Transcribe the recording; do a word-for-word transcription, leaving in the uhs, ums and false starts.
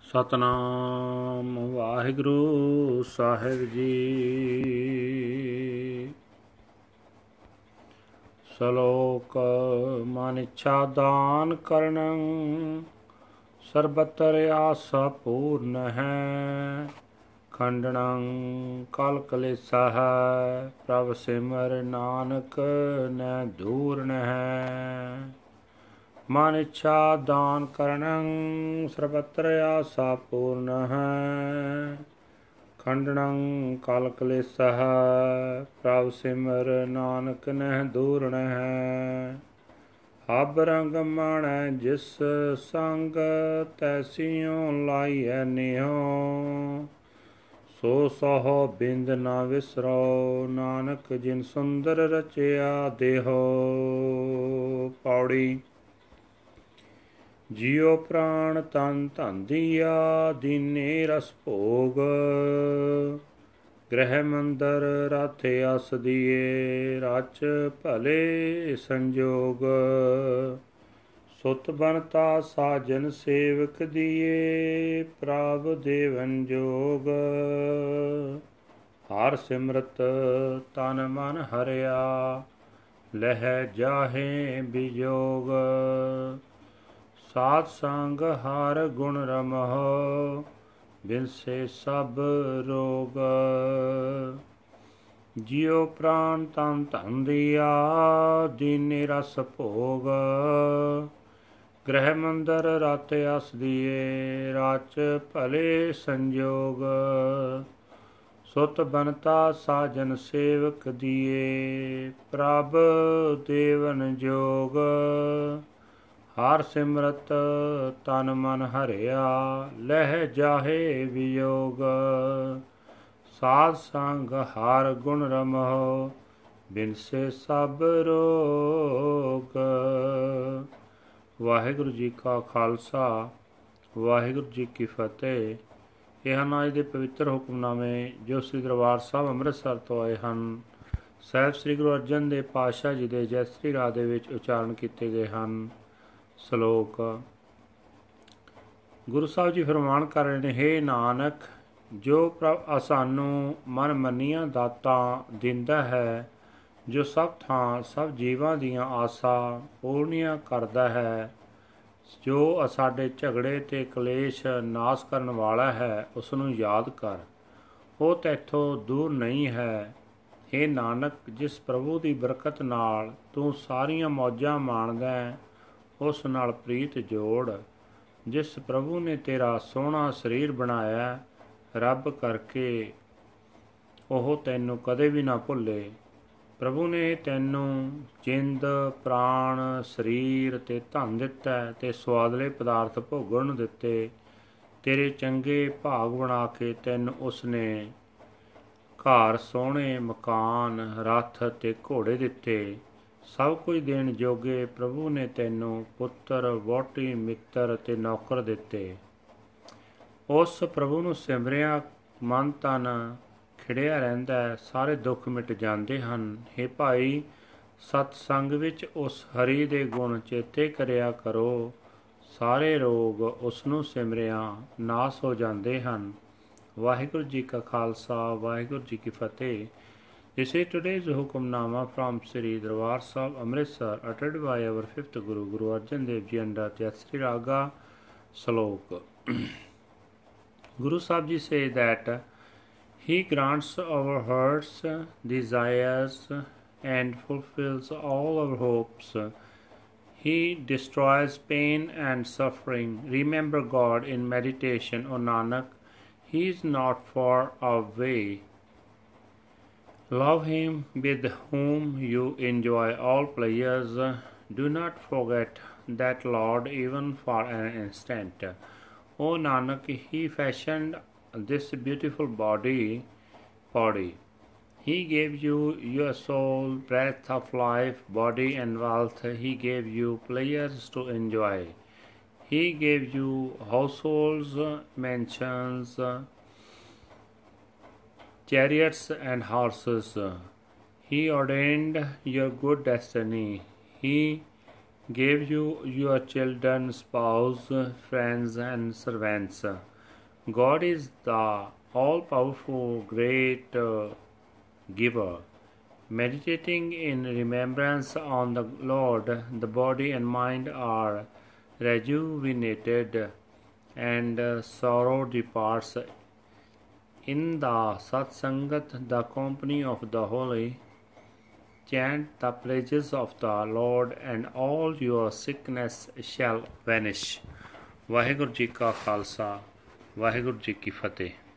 ਸਤਨਾਮ ਵਾਹਿਗੁਰੂ ਸਾਹਿਬ ਜੀ। ਸ਼ਲੋਕ ਮਨ ਇੱਛਾ ਦਾਨ ਕਰਨੰ ਸਰਬਤਰ ਆਸਾ ਪੂਰਨ ਹੈ। ਖੰਡਨੰ ਕਲ ਕਲੇਸ਼ਾ ਹੈ ਪ੍ਰਭ ਸਿਮਰ ਨਾਨਕ ਨੈ ਦੂਰਨ ਹੈ। ਮਨ ਇੱਛਾ ਦਾਨ ਕਰਨੰ ਸਰਬਤਰ ਆਸਾ ਪੂਰਨ ਹੈ। ਖੰਡਨੰ ਕਲ ਕਲੇਸ਼ਾ ਹੈ ਪ੍ਰਭ ਸਿਮਰ ਨਾਨਕ ਨਹਿ ਦੂਰਨ ਹੈ। ਹਬ ਰੰਗ ਮਾਣੈ ਜਿਸ ਸੰਗ ਤੈਸੀਓ ਲਾਈਐ ਨਿਹੋ। ਸੋ ਸਹੁ ਬਿੰਦ ਨਾ ਵਿਸਰੋ ਨਾਨਕ ਜਿਨ ਸੁੰਦਰ ਰਚਿਆ ਦੇਹੋ। ਪੌੜੀ ਜਿਉ ਪ੍ਰਾਣ ਤਨ ਧਨ ਦੀਆ ਦੀਨੇ ਰਸ ਭੋਗ। ਗ੍ਰਹਿ ਮੰਦਰ ਰਾਥੇ ਅਸ ਦੀਏ ਰਚ ਭਲੇ ਸੰਜੋਗ। ਸੁਤ ਬਨਤਾ ਸਾਜਨ ਸੇਵਕ ਦੀਏ ਪ੍ਰਭ ਦੇਵਨ ਜੋਗ। ਹਰ ਸਿਮਰਤ ਤਨ ਮਨ ਹਰਿਆ ਲਹਿ ਜਾਹੇ ਬਿਜੋਗ। ਸਾਧ ਸੰਗ ਹਰ ਗੁਣ ਰਮਹੁ ਬਿਨਸੇ ਸਭ ਰੋਗ। ਜਿਉ ਪ੍ਰਾਨ ਤਨ ਧਨ ਦੀਆ ਦੀਨੇ ਰਸ ਭੋਗ। ਗ੍ਰਹਿ ਮੰਦਰ ਰਤ ਅਸ ਦੀਏ ਰਚ ਭਲੇ ਸੰਜੋਗ। ਸੁਤ ਬਨਤਾ ਸਾਜਨ ਸੇਵਕ ਦੀਏ ਪ੍ਰਭ ਦੇਵਨ ਜੋਗ। ਹਰ ਸਿਮਰਤ ਤਨ ਮਨ ਹਰਿਆ ਲਹਿ ਜਾਹੇ ਵਿਯੋਗ। ਸਾਧ ਸੰਗ ਹਰ ਗੁਣ ਰਮਹੁ ਬਿਨਸੇ ਸਭ ਰੋਗ। ਵਾਹਿਗੁਰੂ ਜੀ ਕਾ ਖਾਲਸਾ ਵਾਹਿਗੁਰੂ ਜੀ ਕੀ ਫਤਿਹ। ਇਹ ਹਨ ਅੱਜ ਦੇ ਪਵਿੱਤਰ ਹੁਕਮਨਾਮੇ ਜੋ ਸ੍ਰੀ ਦਰਬਾਰ ਸਾਹਿਬ ਅੰਮ੍ਰਿਤਸਰ ਤੋਂ ਆਏ ਹਨ। ਸਾਹਿਬ ਸ੍ਰੀ ਗੁਰੂ ਅਰਜਨ ਦੇਵ ਪਾਤਸ਼ਾਹ ਜੀ ਦੇ ਜੈ ਸ੍ਰੀ ਰਾਗ ਦੇ ਵਿੱਚ ਉਚਾਰਨ ਕੀਤੇ ਗਏ ਹਨ। ਸ਼ਲੋਕ ਗੁਰੂ ਸਾਹਿਬ ਜੀ ਫਰਮਾਨ ਕਰ ਰਹੇ ਨੇ, ਹੇ ਨਾਨਕ, ਜੋ ਪ੍ਰਭ ਸਾਨੂੰ ਮਨ ਮੰਨੀਆਂ ਦਾਤਾਂ ਦਿੰਦਾ ਹੈ, ਜੋ ਸਭ ਥਾਂ ਸਭ ਜੀਵਾਂ ਦੀਆਂ ਆਸਾਂ ਪੂਰਨੀਆਂ ਕਰਦਾ ਹੈ, ਜੋ ਸਾਡੇ ਝਗੜੇ ਤੇ ਕਲੇਸ਼ ਨਾਸ ਕਰਨ ਵਾਲਾ ਹੈ, ਉਸ ਨੂੰ ਯਾਦ ਕਰ। ਉਹ ਤੈਥੋਂ ਦੂਰ ਨਹੀਂ ਹੈ। ਹੇ ਨਾਨਕ, ਜਿਸ ਪ੍ਰਭੂ ਦੀ ਬਰਕਤ ਨਾਲ ਤੂੰ ਸਾਰੀਆਂ ਮੌਜਾਂ ਮਾਣਦਾ ਹੈ, ਉਸ ਨਾਲ ਪ੍ਰੀਤ ਜੋੜ। ਜਿਸ ਪ੍ਰਭੂ ਨੇ ਤੇਰਾ ਸੋਹਣਾ ਸਰੀਰ ਬਣਾਇਆ ਰੱਬ ਕਰਕੇ, ਉਹ ਤੈਨੂੰ ਕਦੇ ਵੀ ਨਾ ਭੁੱਲੇ। ਪ੍ਰਭੂ ਨੇ ਤੈਨੂੰ ਜਿੰਦ ਪ੍ਰਾਣ ਸਰੀਰ ਤੇ ਧਨ ਦਿੱਤਾ ਤੇ ਸਵਾਦਲੇ ਪਦਾਰਥ ਭੋਗਣ ਨੂੰ ਦਿੱਤੇ। ਤੇਰੇ ਚੰਗੇ ਭਾਗ ਬਣਾ ਕੇ ਤੈਨੂੰ ਉਸਨੇ ਘਰ ਸੋਹਣੇ ਮਕਾਨ ਰੱਥ ਤੇ ਘੋੜੇ ਦਿੱਤੇ। ਸਭ ਕੁਝ ਦੇਣ ਜੋਗੇ ਪ੍ਰਭੂ ਨੇ ਤੈਨੂੰ ਪੁੱਤਰ ਵਹੁਟੀ ਮਿੱਤਰ ਤੇ ਨੌਕਰ ਦਿੱਤੇ। ਉਸ ਪ੍ਰਭੂ ਨੂੰ ਸਿਮਰਿਆ ਮਨ ਤਨ ਖਿੜਿਆ ਰਹਿੰਦਾ ਹੈ, ਸਾਰੇ ਦੁੱਖ ਮਿਟ ਜਾਂਦੇ ਹਨ। ਹੇ ਭਾਈ, ਸਤਸੰਗ ਵਿੱਚ ਉਸ ਹਰੀ ਦੇ ਗੁਣ ਚੇਤੇ ਕਰਿਆ ਕਰੋ। ਸਾਰੇ ਰੋਗ ਉਸ ਨੂੰ ਸਿਮਰਿਆ ਨਾਸ ਹੋ ਜਾਂਦੇ ਹਨ। ਵਾਹਿਗੁਰੂ ਜੀ ਕਾ ਖਾਲਸਾ ਵਾਹਿਗੁਰੂ ਜੀ ਕੀ ਫਤਿਹ। This is today's Hukamnama from Sri Darbar Sahib Amritsar, uttered by our fifth Guru, Guru Arjan Dev Ji, under Jayasri Raga. Slok. Guru Sahib Ji say that He grants our hearts desires and fulfills all our hopes. He destroys pain and suffering. Remember God in meditation, O Nanak. He is not far away. Love Him with whom you enjoy all pleasures. Do not forget that Lord even for an instant. O Nanak, He fashioned this beautiful body, body. He gave you your soul, breath of life, body and wealth. He gave you pleasures to enjoy. He gave you households, mansions, chariots and horses. He ordained your good destiny. He gave you your children, spouse, friends, and servants. God is the all-powerful great uh, giver. Meditating in remembrance on the Lord, the body and mind are rejuvenated and uh, sorrow departs. In the Satsangat, the company of the holy, chant the praises of the Lord and all your sickness shall vanish. Waheguru ji ਕਾ ਖਾਲਸਾ ਵਾਹਿਗੁਰੂ ਜੀ ਕੀ ਫਤਿਹ।